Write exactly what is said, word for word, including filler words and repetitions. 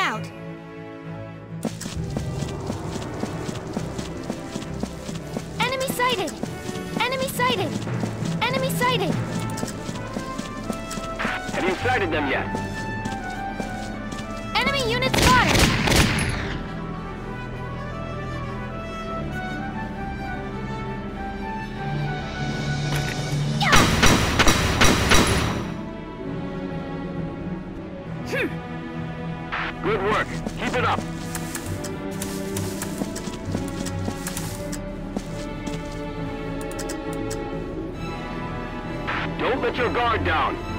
out! Enemy sighted! Enemy sighted! Enemy sighted! Have you sighted them yet? Enemy unit spotted! Good work. Keep it up. Don't let your guard down.